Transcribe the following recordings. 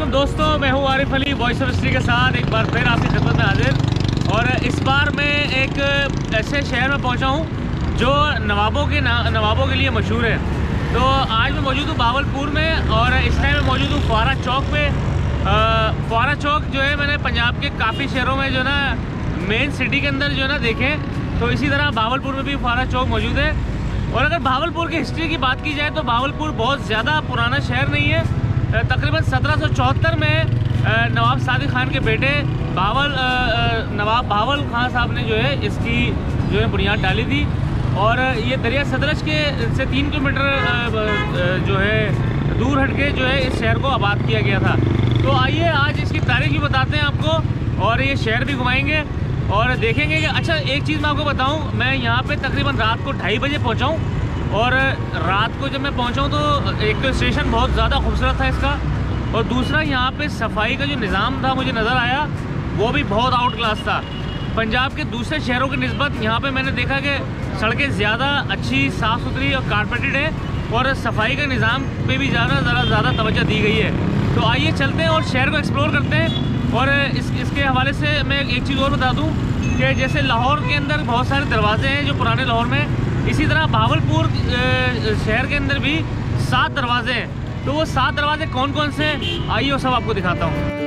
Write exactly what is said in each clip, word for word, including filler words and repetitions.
सलाम दोस्तों, मैं हूँ Arif Ali voice of history के साथ एक बार फिर आपकी खिदमत में हाजिर। और इस बार मैं एक ऐसे शहर में पहुँचा हूँ जो नवाबों के ना नवाबों के लिए मशहूर है। तो आज मैं मौजूद हूँ भावलपुर में और इस टाइम मैं मौजूद हूँ फुआरा चौक पे। फुआरा चौक जो है मैंने पंजाब के काफ़ी शहरों में जो ना मेन सिटी के अंदर जो है ना देखें, तो इसी तरह भावलपुर में भी फुआरा चौक मौजूद है। और अगर भावलपुर की हिस्ट्री की बात की जाए तो भावलपुर बहुत ज़्यादा पुराना शहर नहीं है। तकरीबन सत्रह सौ चौहत्तर में नवाब सादिक खान के बेटे बावल नवाब बावल खान साहब ने जो है इसकी जो है बुनियाद डाली थी। और ये दरिया सतलज के से तीन किलोमीटर जो है दूर हटके जो है इस शहर को आबाद किया गया था। तो आइए आज इसकी तारीख भी बताते हैं आपको और ये शहर भी घुमाएंगे और देखेंगे कि अच्छा एक चीज़ मैं आपको बताऊं, मैं यहाँ पे तकरीबन रात को ढाई बजे पहुँचा हूँ। और रात को जब मैं पहुँचा हूँ तो एक तो स्टेशन बहुत ज़्यादा खूबसूरत था इसका, और दूसरा यहाँ पे सफाई का जो निज़ाम था मुझे नज़र आया वो भी बहुत आउट क्लास था। पंजाब के दूसरे शहरों की निस्बत यहाँ पे मैंने देखा कि सड़कें ज़्यादा अच्छी साफ़ सुथरी और कारपेटेड है और सफाई का निज़ाम पे भी ज़्यादा ज़रा ज़्यादा तवज्जो दी गई है। तो आइए चलते हैं और शहर को एक्सप्लोर करते हैं। और इस इसके हवाले से मैं एक चीज़ और बता दूँ कि जैसे लाहौर के अंदर बहुत सारे दरवाजे हैं जो पुराने लाहौर में, इसी तरह भावलपुर शहर के अंदर भी सात दरवाजे हैं। तो वो सात दरवाजे कौन कौन से हैं आइए वो सब आपको दिखाता हूँ।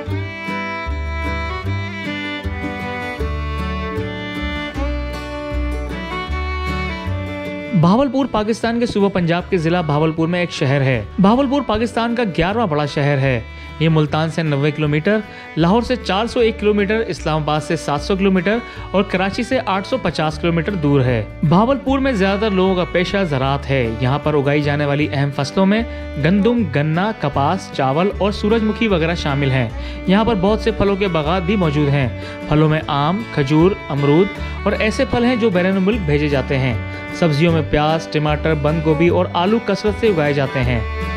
भावलपुर पाकिस्तान के सूबा पंजाब के ज़िला भावलपुर में एक शहर है। भावलपुर पाकिस्तान का ग्यारहवां बड़ा शहर है। ये मुल्तान से नब्बे किलोमीटर, लाहौर से चार सौ एक किलोमीटर, इस्लामाबाद से सात सौ किलोमीटर और कराची से आठ सौ पचास किलोमीटर दूर है। भावलपुर में ज्यादातर लोगों का पेशा ज़राअत है। यहाँ पर उगाई जाने वाली अहम फसलों में गंदम, गन्ना, कपास, चावल और सूरजमुखी वगैरह शामिल हैं। यहाँ पर बहुत से फलों के बागात भी मौजूद हैं। फलों में आम, खजूर, अमरूद और ऐसे फल हैं जो बैरून मुल्क भेजे जाते हैं। सब्जियों में प्याज, टमाटर, बंद गोभी और आलू कसरत से उगाए जाते हैं।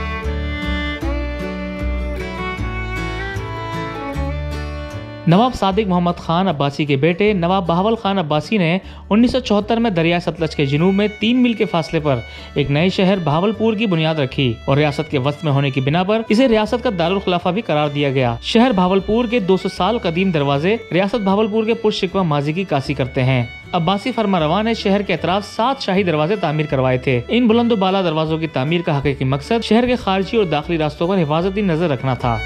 नवाब सादिक मोहम्मद खान अब्बासी के बेटे नवाब बहावल खान अब्बासी ने उन्नीस सौ चौहत्तर में दरिया सतलज के जनूब में तीन मील के फासले पर एक नए शहर भावलपुर की बुनियाद रखी और रियासत के वस्त में होने की बिना पर इसे रियासत का दारुल खिलाफा भी करार दिया गया। शहर भावलपुर के दो सौ साल कदीम दरवाजे रियासत भावलपुर के पुरशिकवा माजी की कासी करते हैं। अब्बासी फरमारवा ने शहर के अतराफ सात शाही दरवाजे तामीर करवाए थे। इन बुलंद बाला दरवाजों की तामीर का हकीकी मकसद शहर के खारजी और दाखिली रास्तों पर हिफाजती नजर रखना था।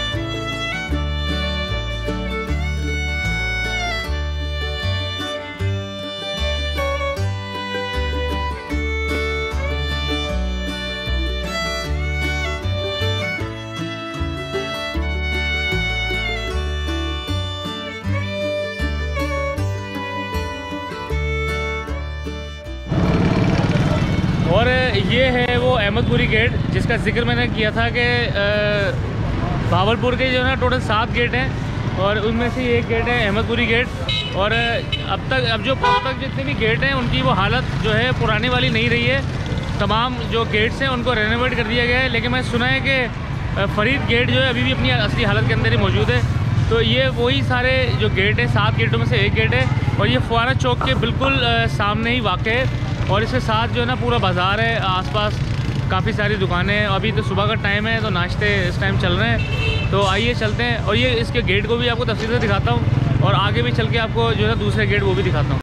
और ये है वो अहमदपुरी गेट जिसका जिक्र मैंने किया था कि भावलपुर के जो है ना टोटल सात गेट हैं और उनमें से एक गेट है अहमदपुरी गेट। और अब तक अब जो अब तक जितने भी गेट हैं उनकी वो हालत जो है पुराने वाली नहीं रही है। तमाम जो गेट्स हैं उनको रेनोवेट कर दिया गया है, लेकिन मैं सुना है कि फरीद गेट जो है अभी भी अपनी असली हालत के अंदर ही मौजूद है। तो ये वही सारे जो गेट हैं, सात गेटों में से एक गेट है और ये फुआरा चौक के बिल्कुल सामने ही वाक़ है। और इसके साथ जो है ना पूरा बाज़ार है, आसपास काफ़ी सारी दुकानें हैं। अभी तो सुबह का टाइम है तो नाश्ते इस टाइम चल रहे हैं। तो आइए चलते हैं और ये इसके गेट को भी आपको तफसील से दिखाता हूँ और आगे भी चल के आपको जो है दूसरे गेट वो भी दिखाता हूँ।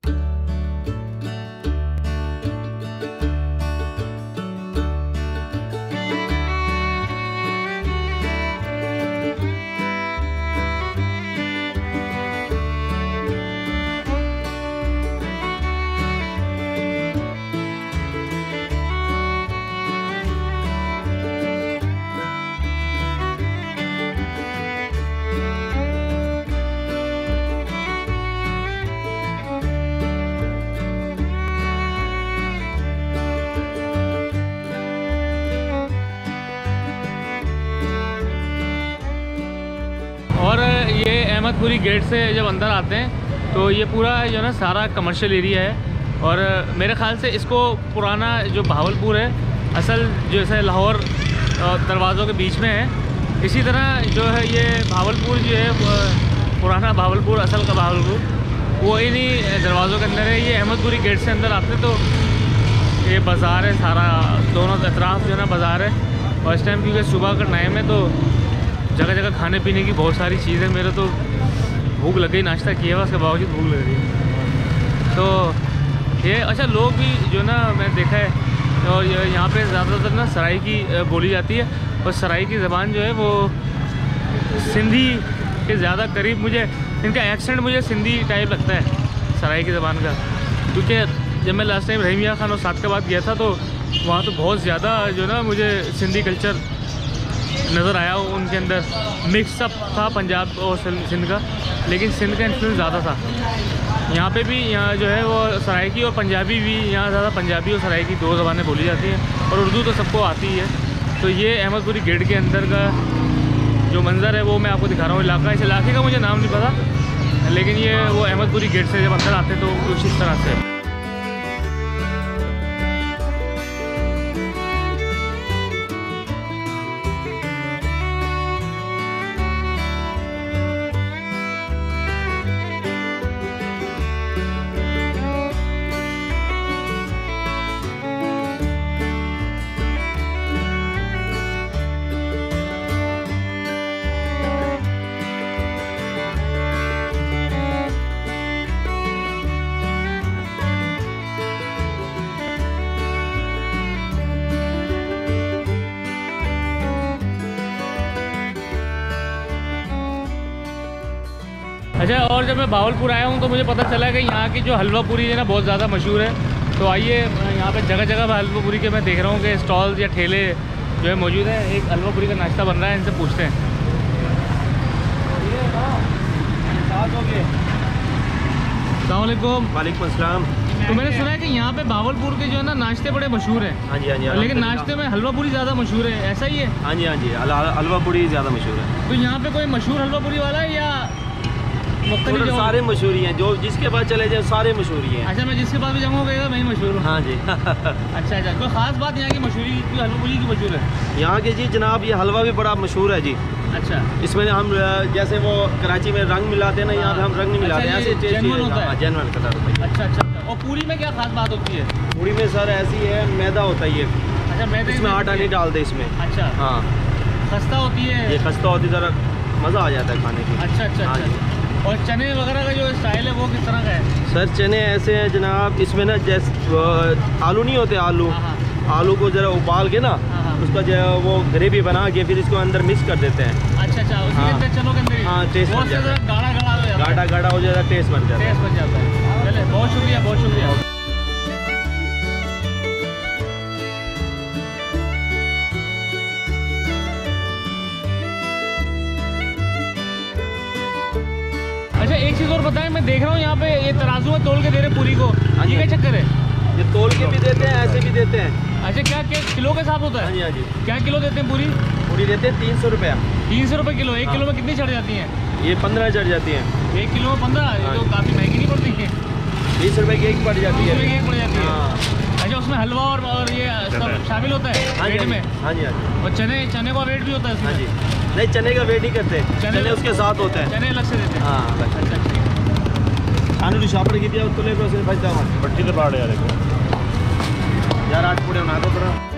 और ये अहमदपुरी गेट से जब अंदर आते हैं तो ये पूरा जो है ना सारा कमर्शियल एरिया है। और मेरे ख्याल से इसको पुराना जो भावलपुर है असल जैसे लाहौर दरवाज़ों के बीच में है, इसी तरह जो है ये भावलपुर जो है पुराना भावलपुर असल का भावलपुर वो इन्हीं दरवाज़ों के अंदर है। ये अहमदपुरी गेट से अंदर आते तो ये बाज़ार है सारा, दोनों अतराफ़ जो है ना बाज़ार है। और इस टाइम क्योंकि सुबह का टाइम है तो जगह जगह खाने पीने की बहुत सारी चीज़ें। मेरे तो भूख लग गई, नाश्ता किया हुआ, उसके बावजूद भूख लग रही है। तो ये अच्छा लोग भी जो ना मैंने देखा है, और यहाँ पे ज़्यादातर ना सराई की बोली जाती है, और सराई की ज़बान जो है वो सिंधी के ज़्यादा करीब, मुझे इनका एक्सेंट मुझे सिंधी टाइप लगता है सराई की ज़बान का। क्योंकि जब मैं लास्ट टाइम रहीमिया खान और सादकाबाद गया था तो वहाँ तो बहुत ज़्यादा जो ना मुझे सिंधी कल्चर नज़र आया, उनके अंदर मिक्सअप था पंजाब और सिंध का, लेकिन सिंध का इन्फ्लुएंस ज़्यादा था। यहाँ पे भी यहाँ जो है वो सराइकी और पंजाबी भी, यहाँ ज़्यादा पंजाबी और सराइकी दो ज़बानें बोली जाती हैं, और उर्दू तो सबको आती ही है। तो ये अहमदपुरी गेट के अंदर का जो मंज़र है वो मैं आपको दिखा रहा हूँ। इलाका, इस इलाके का मुझे नाम नहीं पता, लेकिन ये वो अहमदपुरी गेट से जब अंदर आते तो कुछ इस तरह से। अच्छा, और जब मैं भावलपुर आया हूँ तो मुझे पता चला कि यहाँ की जो हलवा पूरी है ना बहुत ज़्यादा मशहूर है। तो आइए, यहाँ पे जगह जगह हलवा पूरी के मैं देख रहा हूँ कि स्टॉल्स या ठेले जो है मौजूद है। एक हलवा पूरी का नाश्ता बन रहा है, इनसे पूछते हैं। अस्सलाम वालेकुम। वालेकुम अस्सलाम। तो मैंने सुना है कि यहाँ पे भावलपुर के जो है ना नाश्ते बड़े मशहूर हैं। हाँ जी हाँ जी। लेकिन नाश्ते में हलवा पूरी ज़्यादा मशहूर है, ऐसा ही है? हाँ जी हाँ जी, हलवा पूरी ज़्यादा मशहूर है। तो यहाँ पे कोई मशहूर हलवा पूरी वाला है या मुख्तलिफ जो? सारे मशहूर हैं, जो जिसके पास चले जाए सारे मशहूर हैं। अच्छा, मैं जिसके पास भी जाऊँगा कहेगा मैं ही मशहूर हूँ। हाँ जी। अच्छा अच्छा, कोई ख़ास बात यहाँ की मशहूरी की, हलवा पूरी की मशहूर है? यहाँ के जी जनाब ये हलवा भी बड़ा मशहूर है जी। अच्छा, इसमें हम जैसे वो कराची में रंग मिलाते हैं ना, यहाँ पे हम रंग नहीं मिलाते, ऐसे जेन्युइन होता है। जेन्युइन कलर होता है। अच्छा अच्छा। और पूरी में क्या खास बात होती है? पूरी में सर ऐसी है, मैदा होता है ये। अच्छा, मैदे इसमें आटा नहीं डालते इसमें। अच्छा हाँ, खस्ता होती है? ये खस्ता होती है, ज़रा मज़ा आ जाता है खाने की। अच्छा अच्छा हाँ जी। अच्छा। और चने वगैरह का जो स्टाइल है वो किस तरह का है? सर चने ऐसे हैं जनाब, इसमें ना जैसे आलू नहीं होते, आलू हाँ हाँ आलू को ज़रा उबाल के ना हाँ हाँ। उसका जो है वो ग्रेवी बना के फिर इसको अंदर मिक्स कर देते हैं। अच्छा अच्छा, उसी हाँ। के अंदर चनों के अंदर ही? हाँ, टेस्ट वो बन उससे जाता है। ज़रा गाढ़ा गाढ़ा हो जाता है। गाढ़ा गाढ़ा हो जाता है, टेस्ट बन जाता है। टेस्ट बन जाता है। चले, बहुत शुक्रिया बहुत शुक्रिया। अच्छा, एक चीज़ और बताएं, मैं देख रहा हूँ यहाँ पे ये तराजू में तोल के दे रहे पूरी को, ये क्या चक्कर है? ये तोल के भी देते हैं, ऐसे भी देते हैं। अच्छा, क्या क्या किलो के साथ होता हाँ है? जी हाँ जी। क्या किलो देते हैं पूरी? पूरी देते हैं तीन सौ रुपया। तीन सौ रुपये किलो। एक हाँ। किलो में कितनी चढ़ जाती हैं? ये पंद्रह चढ़ जाती हैं। एक किलो में पंद्रह? ये हाँ तो जी। काफ़ी महंगी नहीं पड़ती है? बीस रुपए की एक पड़ जाती बीस है। रुपये की एक पड़ जाती है। हाँ। अच्छा, उसमें हलवा और, और ये सब शामिल होता है हाँ जी रेट में? हाँ जी हाँ जी। और चने चने का वेट भी होता है हाँ उसमें? जी। नहीं, चने का वेट नहीं करते, चने- चने उसके साथ होते हैं। चने अलग से देते हैं? हाँ अलग। अच्छा अच्छा। खाने की शापर की दिया तो ले बस भाई साहब बट्टी तो पाड़ यार यार आठ पूरे बना दो थोड़ा।